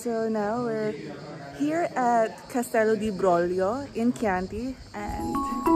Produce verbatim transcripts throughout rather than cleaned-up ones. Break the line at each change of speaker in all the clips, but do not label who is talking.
So now we're here at Castello di Broglio in Chianti, and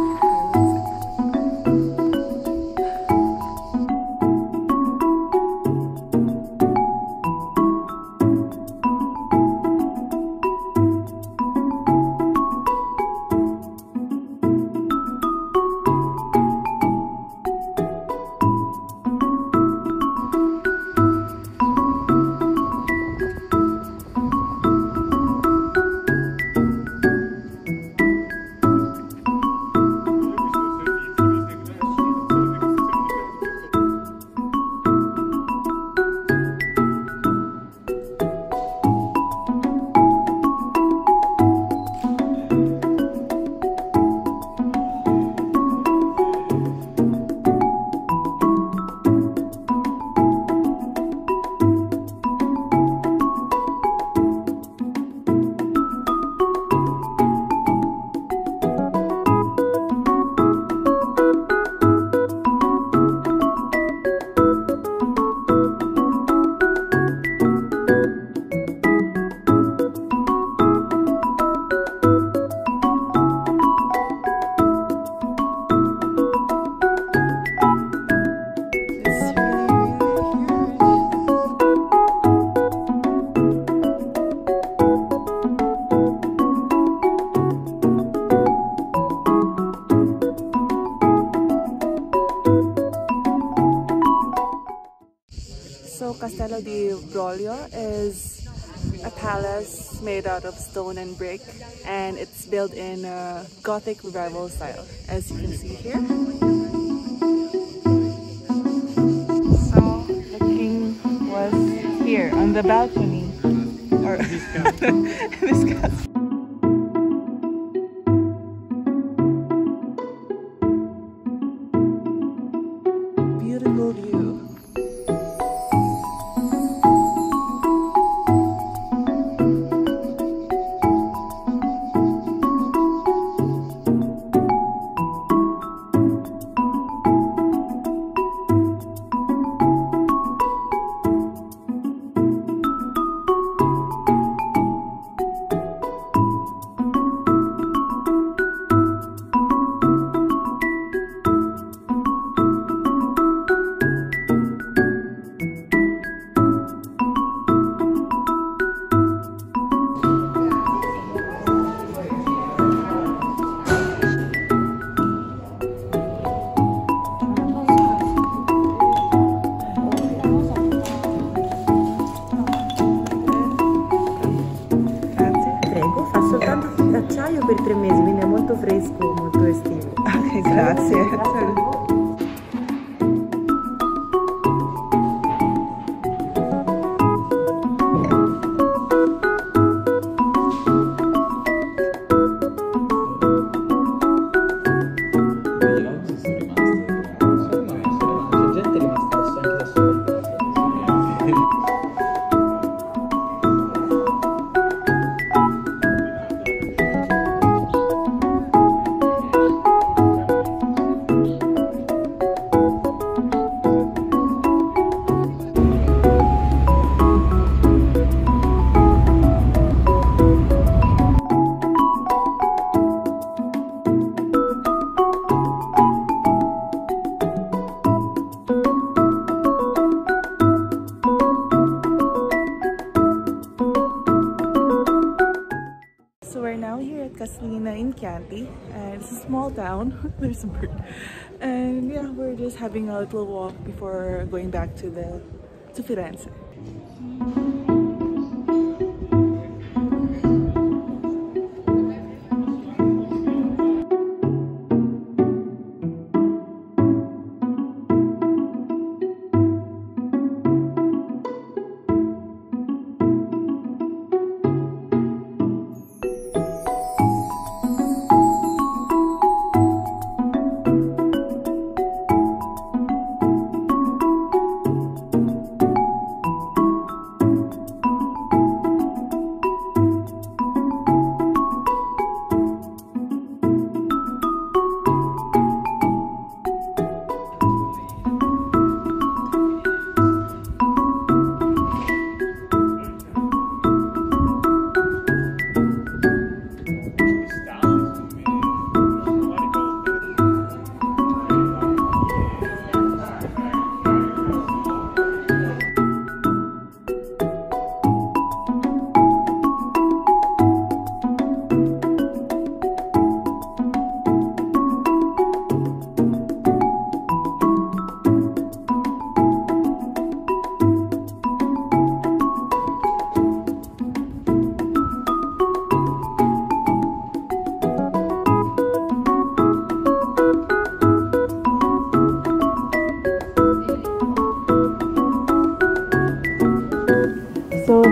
So Castello di Broglio is a palace made out of stone and brick, and it's built in a Gothic revival style, as you can see here. So the king was here on the balcony, or this castle. Beautiful view.
Acciaio per tre mesi, quindi è molto fresco, molto estivo.
Ok, grazie. So we're now here at Castellina in Chianti, and it's a small town. There's a bird, and yeah, we're just having a little walk before going back to the to Firenze.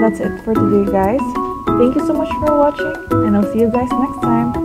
that's it for today, guys. Thank you so much for watching, and I'll see you guys next time.